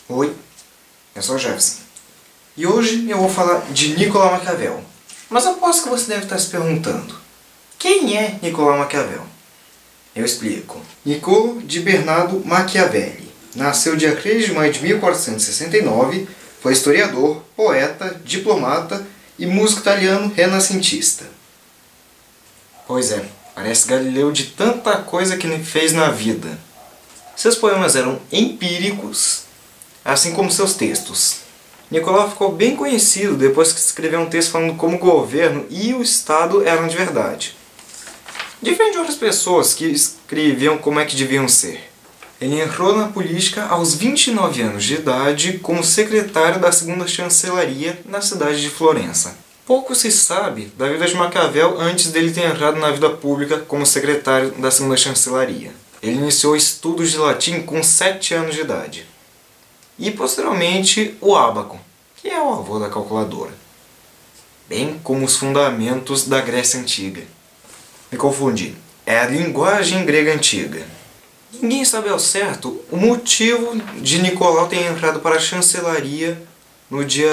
Oi, eu sou o Jefferson. E hoje eu vou falar de Nicolau Maquiavel. Mas aposto que você deve estar se perguntando: quem é Nicolau Maquiavel? Eu explico. Niccolò di Bernardo Machiavelli nasceu dia 3 de maio de 1469, foi historiador, poeta, diplomata e músico italiano renascentista. Pois é, parece Galileu de tanta coisa que ele fez na vida. Seus poemas eram empíricos, assim como seus textos. Nicolau ficou bem conhecido depois que escreveu um texto falando como o governo e o Estado eram de verdade. Diferente de outras pessoas que escreviam como é que deviam ser. Ele entrou na política aos 29 anos de idade como secretário da segunda chancelaria na cidade de Florença. Pouco se sabe da vida de Maquiavel antes dele ter entrado na vida pública como secretário da segunda chancelaria. Ele iniciou estudos de latim com 7 anos de idade. E posteriormente o ábaco, que é o avô da calculadora. Bem como os fundamentos da Grécia Antiga. Me confundi. É a linguagem grega antiga. Ninguém sabe ao certo o motivo de Nicolau ter entrado para a chancelaria no dia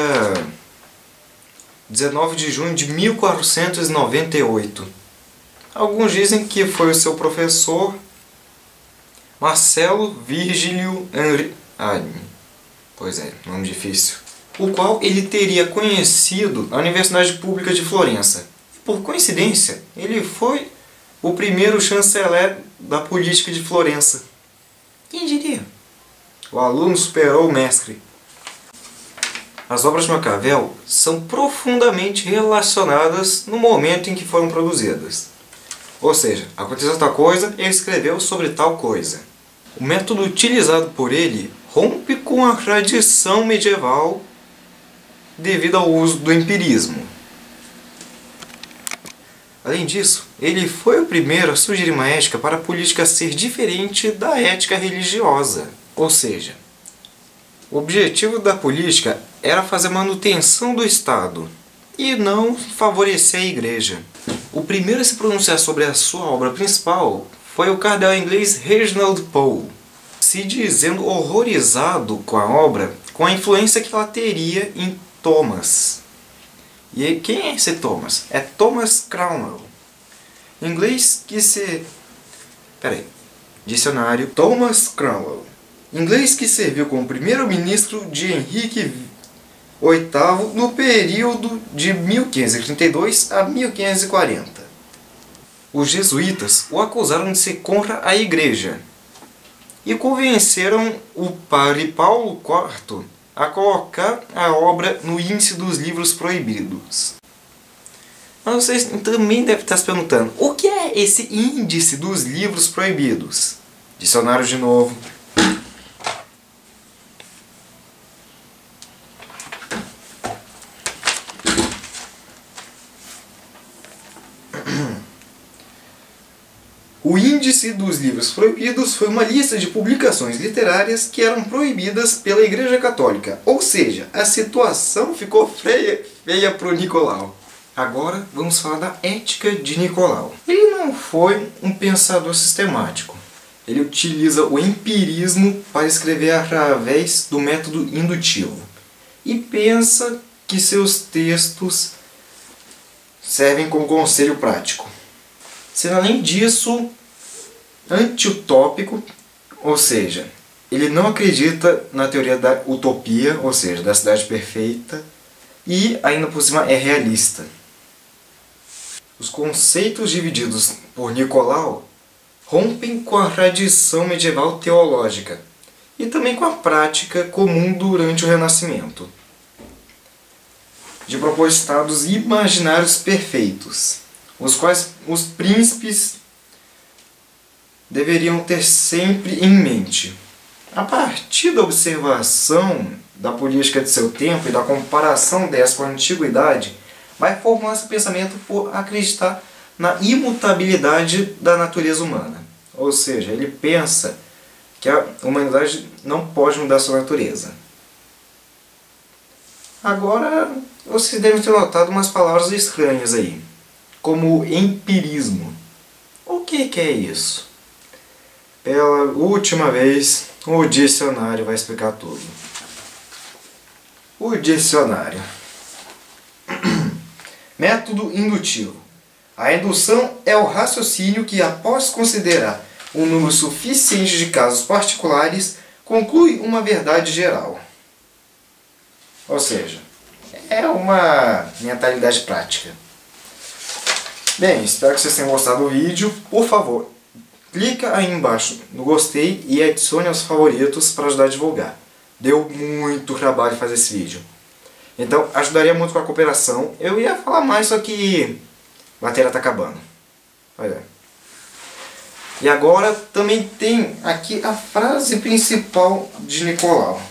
19 de junho de 1498. Alguns dizem que foi o seu professor Marcelo Virgílio Henri... Pois é, nome difícil. O qual ele teria conhecido na Universidade Pública de Florença. Por coincidência, ele foi o primeiro chanceler da política de Florença. Quem diria? O aluno superou o mestre. As obras de Maquiavel são profundamente relacionadas no momento em que foram produzidas. Ou seja, aconteceu tal coisa, ele escreveu sobre tal coisa. O método utilizado por ele rompe com a tradição medieval devido ao uso do empirismo. Além disso, ele foi o primeiro a sugerir uma ética para a política ser diferente da ética religiosa. Ou seja, o objetivo da política era fazer manutenção do Estado e não favorecer a Igreja. O primeiro a se pronunciar sobre a sua obra principal foi o cardeal inglês Reginald Pole, se dizendo horrorizado com a obra, com a influência que ela teria em Thomas. E quem é esse Thomas? É Thomas Cromwell. Inglês que se... Dicionário. Thomas Cromwell. Inglês que serviu como primeiro-ministro de Henrique VIII no período de 1532 a 1540. Os jesuítas o acusaram de ser contra a Igreja e convenceram o padre Paulo IV a colocar a obra no índice dos livros proibidos. Mas vocês também devem estar se perguntando: o que é esse índice dos livros proibidos? Dicionário de novo. O índice dos livros proibidos foi uma lista de publicações literárias que eram proibidas pela Igreja Católica. Ou seja, a situação ficou feia para o Nicolau. Agora vamos falar da ética de Nicolau. Ele não foi um pensador sistemático. Ele utiliza o empirismo para escrever através do método indutivo. E pensa que seus textos servem como conselho prático. Sendo além disso anti-utópico, ou seja, ele não acredita na teoria da utopia, ou seja, da cidade perfeita, e ainda por cima é realista. Os conceitos divididos por Nicolau rompem com a tradição medieval teológica e também com a prática comum durante o Renascimento, de propor estados imaginários perfeitos, os quais os príncipes deveriam ter sempre em mente. A partir da observação da política de seu tempo e da comparação dessa com a antiguidade, vai formar esse pensamento por acreditar na imutabilidade da natureza humana. Ou seja, ele pensa que a humanidade não pode mudar sua natureza. Agora, vocês devem ter notado umas palavras estranhas aí, como empirismo. O que é isso? Pela última vez, o dicionário vai explicar tudo. O dicionário. Método indutivo. A indução é o raciocínio que, após considerar um número suficiente de casos particulares, conclui uma verdade geral. Ou seja, é uma mentalidade prática. Bem, espero que vocês tenham gostado do vídeo. Por favor, clica aí embaixo no gostei e adicione aos favoritos para ajudar a divulgar. Deu muito trabalho fazer esse vídeo. Então ajudaria muito com a cooperação. Eu ia falar mais, só que a bateria está acabando. Olha. E agora também tem aqui a frase principal de Nicolau.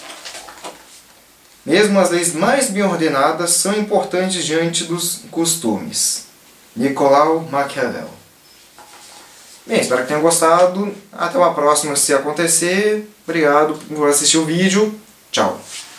Mesmo as leis mais bem ordenadas são importantes diante dos costumes. Nicolau Maquiavel. Bem, espero que tenham gostado. Até uma próxima se acontecer. Obrigado por assistir o vídeo. Tchau.